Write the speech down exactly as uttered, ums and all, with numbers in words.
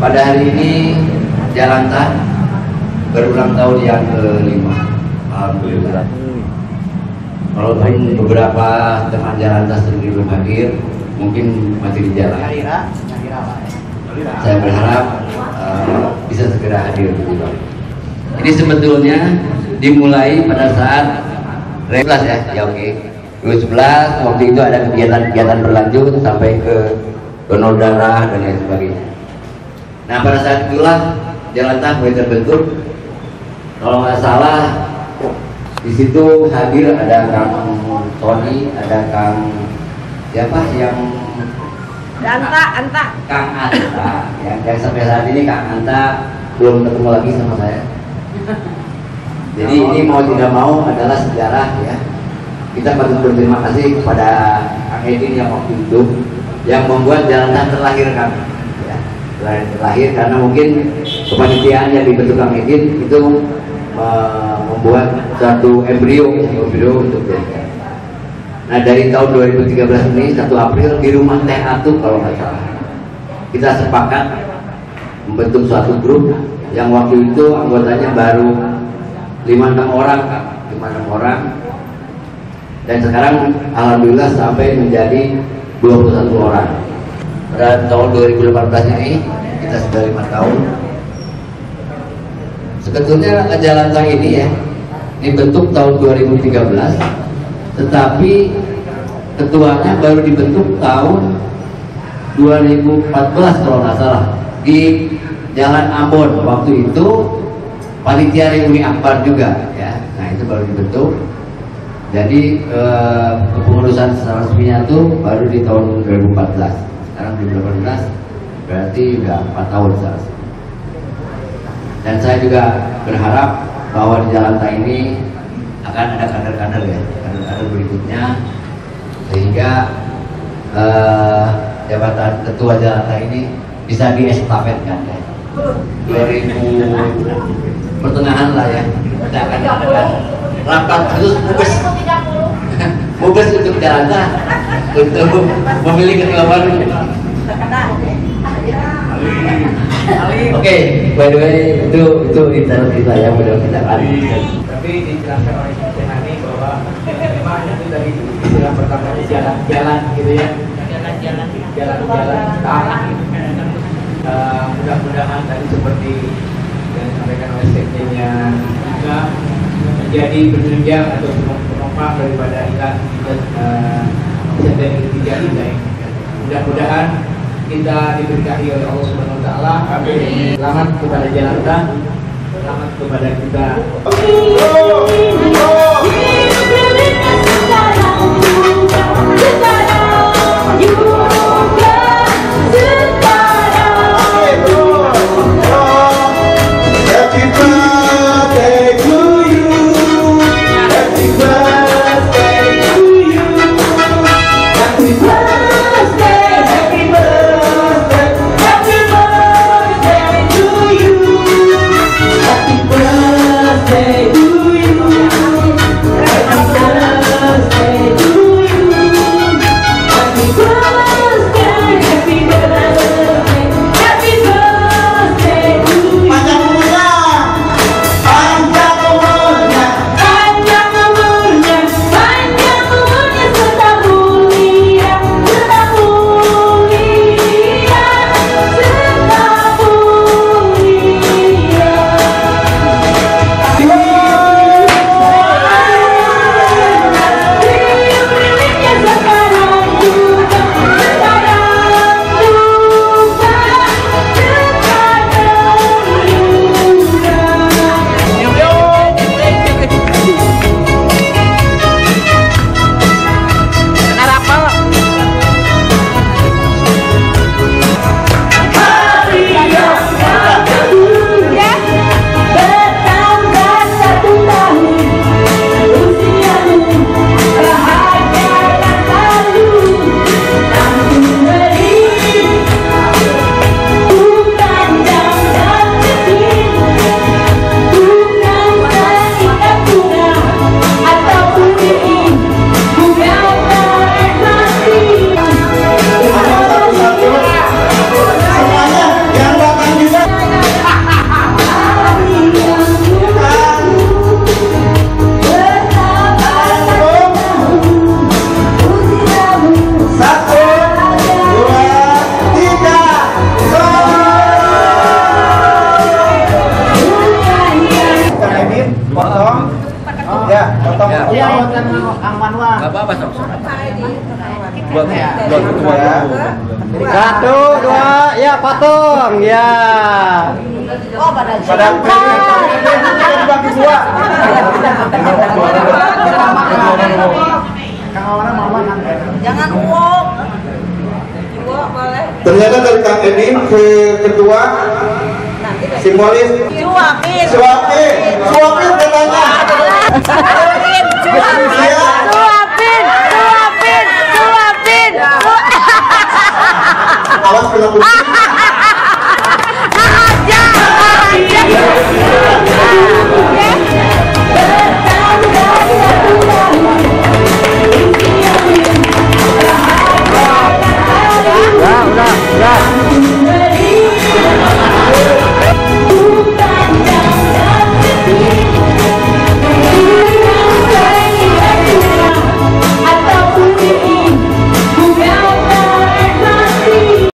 pada hari ini Jalanta berulang tahun yang kelima. Alhamdulillah. Walaupun beberapa teman Jalanta sendiri belum hadir, mungkin masih di jalan. Saya berharap uh, bisa segera hadir. Ini sebetulnya dimulai pada saat sebelas ya, ya oke. Okay. dua ribu sebelas waktu itu ada kegiatan-kegiatan berlanjut sampai ke donor darah dan lain sebagainya. Nah pada saat itulah Jalanta mulai terbentuk. Kalau nggak salah di situ hadir ada Kang Tony, ada Kang siapa yang Anta, Anta. Kang Anta, ya, yang sampai saat ini Kang Anta belum ketemu lagi sama saya. Jadi ini mau tidak mau adalah sejarah ya. Kita patut berterima kasih kepada Kang Edin yang waktu itu yang membuat Jalanta terlahir kami. Ya, terlahir karena mungkin kepanitiaan yang dibentuk Kang Edin itu membuat satu embrio, embrio untuk jadikan. Nah dari tahun dua ribu tiga belas ini satu April di rumah Teh Atu kalau nggak salah kita sepakat membentuk suatu grup yang waktu itu anggotanya baru lima enam orang, lima enam orang, dan sekarang alhamdulillah sampai menjadi dua puluh satu orang. Pada tahun dua ribu delapan belas ini kita sudah lima tahun. Sebetulnya Jalanta ini ya dibentuk tahun dua ribu tiga belas, tetapi ketuanya baru dibentuk tahun dua ribu empat belas kalau nggak salah di Jalan Ambon. Waktu itu panitia reuni akbar juga ya. Nah itu baru dibentuk. Jadi eh, kepengurusan secara resminya itu baru di tahun dua ribu empat belas. Sekarang dua ribu delapan belas berarti udah empat tahun secara resmi. Dan saya juga berharap bahwa di Jalanta ini akan ada kader-kader ya, kader-kader berikutnya, sehingga eh, jabatan ketua Jalanta ini bisa diestafetkan ya. dua ribu pertengahan lah ya, kita akan adakan rapat khusus mubes, mubes untuk Jalanta untuk memilih ketua baru. Oke, okay, by the way itu itu cerita yang sudah kita kali. Tapi dijelaskan oleh Hani bahwa memang itu dari istilah pertama jalan-jalan gitu ya, jalan-jalan, jalan-jalan ke arah. Uh, mudah-mudahan tadi seperti yang disampaikan oleh sekjennya juga menjadi penunjang atau penopang daripada ilah dan ketiga ini. Mudah-mudahan kita diberkahi oleh Allah Subhanahu Wa Taala. Amin. Selamat kepada Jalanta, selamat kepada kita. Happy birthday. apa sok? Buat buat ketua ya. Satu, dua, ya patung, ya. Oh, pada Pada dibagi dua. jangan uang. Uang boleh. Ternyata dari Kang Eni ke ketua simbolis Suapin. suapin, suapin katanya. Suapin. Suapin. Suapin. Suapin. Awas kena kucing.